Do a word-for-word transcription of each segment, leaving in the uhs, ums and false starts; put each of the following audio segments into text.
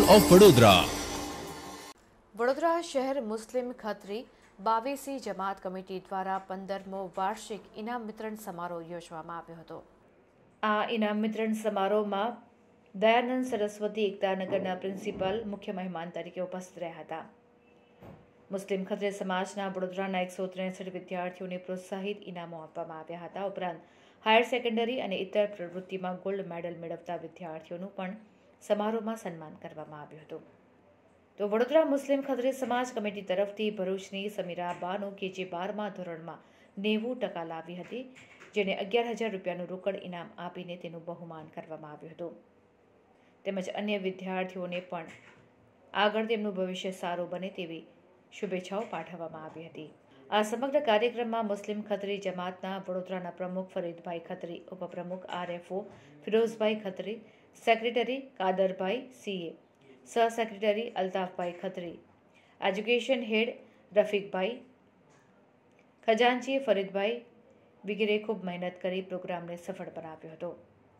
Of Vadodara. Vadodara शहर मुस्लिम खत्री बावीसी जमात committee द्वारा पंदरमो वार्षिक इनाम वितरण समारोह योजવામાં આવ્યો હતો। આ ઇનામ વિતરણ સમારોહમાં દયાનંદ સરસ્વતી એકતાનગરના પ્રિન્સિપલ મુખ્ય મહેમાન તરીકે ઉપસ્થિત રહ્યા હતા। મુસ્લિમ ખત્રી સમાજના વડોદરાના એકસો ત્રેસઠ વિદ્યાર્થીઓને પ્રોત્સાહિત ઇનામો આપવામાં આવ્યા હતા। ઉપરાંત હાયર સેકન્ડરી અને ઇતર પ્રવૃત્તિમાં ગોલ્ડ મેડલ મેળવતા વિદ્યાર્થીઓનું પણ સમારોહમાં સન્માન કરવામાં આવ્યું હતું। તો વડોદરા મુસ્લિમ ખત્રી સમાજ કમિટી તરફથી ભરૂચની સમીરા બાનો કે જે બારમા ધોરણમાં નેવું ટકા લાવી હતી, જેને અગિયાર હજાર રૂપિયાનું રોકડ ઇનામ આપીને તેનું બહુમાન કરવામાં આવ્યું હતું। તેમજ અન્ય વિદ્યાર્થીઓને પણ આગળ તેમનું ભવિષ્ય સારું બને તેવી શુભેચ્છાઓ પાઠવવામાં આવી હતી। આ સમગ્ર કાર્યક્રમમાં મુસ્લિમ ખત્રી જમાતના વડોદરાના પ્રમુખ ફરીદભાઈ ખત્રી, ઉપપ્રમુખ RFO Firozbhai Khatri, secretary Kadarbhai CA, સહ secretary Altafbhai Khatri, education head Rafiqbhai, ખજાનચી ફરીદભાઈ વગેરે ખૂબ મહેનત કરી પ્રોગ્રામને સફળ બનાવ્યો હતો।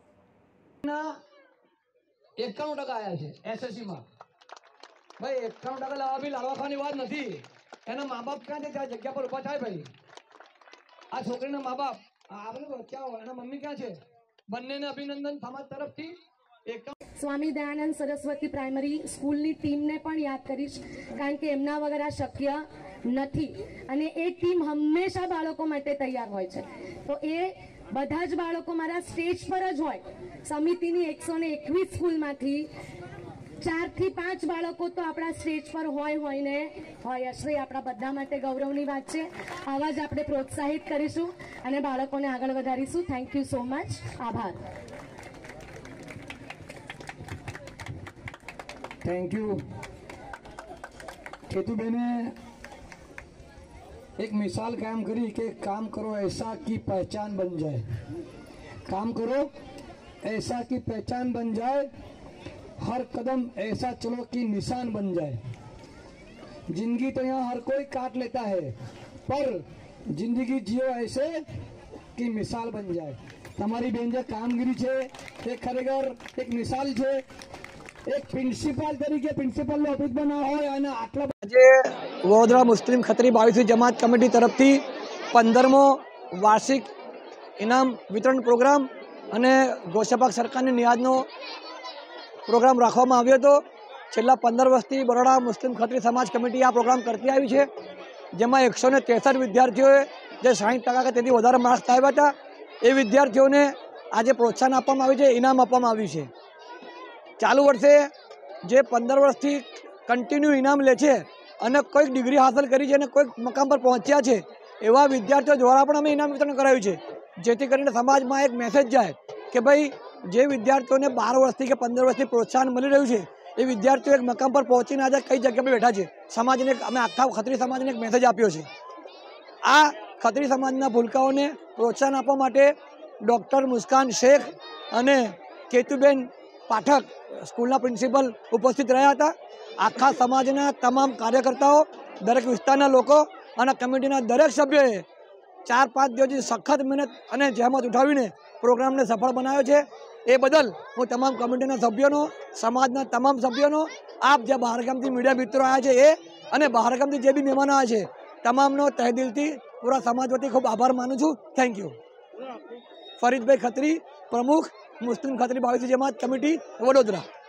એકાણું ટકા આવ્યા છે એસએસસી માં। ભાઈ એકાણું ટકા લાવવા બી લાડવા વાત નથી। એના મા બાપ ક્યાં છે? ત્યાં જગ્યા પર ઉભા થાય ભાઈ। આ છોકરીના મા બાપ આપણે ક્યાં હોય, એના મમ્મી ક્યાં છે? બંનેને અભિનંદન સમાજ તરફથી। સ્વામી દયાનંદ સરસ્વતી પ્રાઇમરી સ્કૂલની ટીમને પણ યાદ કરીશ, કારણ કે એમના વગર આ શક્ય નથી અને એ ટીમ હંમેશા બાળકો માટે તૈયાર હોય છે। તો એ બધા જ બાળકો મારા સ્ટેજ પર જ હોય। સમિતિની એકસો ને એકવીસ સ્કૂલમાંથી ચાર થી પાંચ બાળકો તો આપણા સ્ટેજ પર હોય હોય ને હોય હશે। આપણા બધા માટે ગૌરવની વાત છે। આવા જ આપણે પ્રોત્સાહિત કરીશું અને બાળકોને આગળ વધારીશું। Thank you so much. આભાર। Thank you. केतुबेने एक मिसाल कायम करी कि काम करो ऐसा की पहचान बन जाए। काम करो ऐसा की पहचान बन जाए, हर कदम ऐसा चलो कि निशान बन जाए। जिंदगी तो यहाँ हर कोई काट लेता है, पर जिंदगी जियो ऐसे कि मिसाल बन जाए। તમારી બેન જે કામગીરી છે એ ખરેખર એક મિસાલ છે। એક પ્રિન્સિપાલ તરીકે પ્રિન્સિપાલનો ઓફિસ બના હોય અને આટલા આજે વડોદરા મુસ્લિમ ખત્રી બાવીસી જમાત કમિટી તરફથી પંદરમો વાર્ષિક ઇનામ વિતરણ પ્રોગ્રામ અને ગોશાપાક સરકારની નિયાદનો પ્રોગ્રામ રાખવામાં આવ્યો હતો। છેલ્લા પંદર વર્ષથી બરોડા મુસ્લિમ ખત્રી સમાજ કમિટી આ પ્રોગ્રામ કરતી આવી છે, જેમાં એકસો ને ત્રેસઠ વિદ્યાર્થીઓએ જે સાઠ ટકા કે તેથી વધારે માર્ક્સ આવ્યા હતા એ વિદ્યાર્થીઓને આજે પ્રોત્સાહન આપવામાં આવ્યું છે, ઇનામ આપવામાં આવ્યું છે। ચાલુ વર્ષે જે પંદર વર્ષથી કન્ટિન્યુ ઇનામ લે છે અને કોઈક ડિગ્રી હાંસલ કરી છે અને કોઈક મકામ પર પહોંચ્યા છે એવા વિદ્યાર્થીઓ દ્વારા પણ અમે ઇનામ વિતરણ કરાવ્યું છે, જેથી કરીને સમાજમાં એક મેસેજ જાય કે ભાઈ જે વિદ્યાર્થીઓને બાર વર્ષથી કે પંદર વર્ષથી પ્રોત્સાહન મળી રહ્યું છે એ વિદ્યાર્થીઓ એક મકામ પર પહોંચીને આજે કઈ જગ્યા પર બેઠા છે। સમાજને અમે આખા ખત્રી સમાજને એક મેસેજ આપ્યો છે। આ ખત્રી સમાજના ભૂલકાઓને પ્રોત્સાહન આપવા માટે ડૉક્ટર મુસ્કાન શેખ અને કેતુબેન પાઠક સ્કૂલના પ્રિન્સિપલ ઉપસ્થિત રહ્યા હતા। આખા સમાજના તમામ કાર્યકર્તાઓ, દરેક વિસ્તારના લોકો અને કમિટીના દરેક સભ્યોએ ચાર પાંચ દિવસની સખત મહેનત અને જહેમત ઉઠાવીને પ્રોગ્રામને સફળ બનાવ્યો છે। એ બદલ હું તમામ કમિટીના સભ્યોનો, સમાજના તમામ સભ્યોનો, આપ જે બહારગામથી મીડિયા મિત્રો આવ્યા છે એ અને બહારગામથી જે બી મહેમાનો આવ્યા છે તમામનો તહેદિલથી પૂરા સમાજ વતી ખૂબ આભાર માનું છું। Thank you. ફરીદભાઈ ખત્રી, પ્રમુખ મુસ્લિમ ખત્રી બાવીસી જમાત કમિટી વડોદરા।